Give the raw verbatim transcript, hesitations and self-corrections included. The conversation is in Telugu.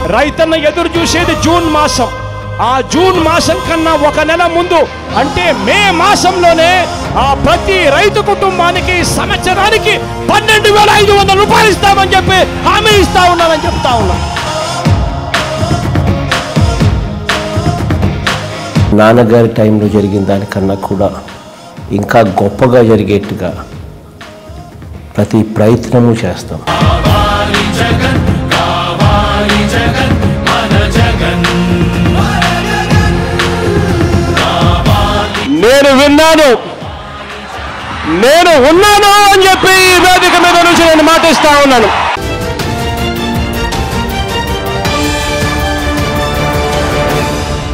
రైతన్న ఎదురు చూసేది జూన్ మాసం. ఆ జూన్ మాసం కన్నా ఒక నెల ముందు అంటే మే మాసంలోనే ఆ ప్రతి రైతు కుటుంబానికి సంవత్సరానికి పన్నెండు వేల ఐదు వందల రూపాయలు ఇస్తామని చెప్పి హామీ ఇస్తా ఉన్నానని చెప్తా ఉన్నాను. నాన్నగారి టైంలో జరిగిన దానికన్నా కూడా ఇంకా గొప్పగా జరిగేట్టుగా ప్రతి ప్రయత్నము చేస్తాం. నేను విన్నాను, నేను ఉన్నాను అని చెప్పి ఈ వేదిక మీద నుంచి నేను మాటిస్తా ఉన్నాను.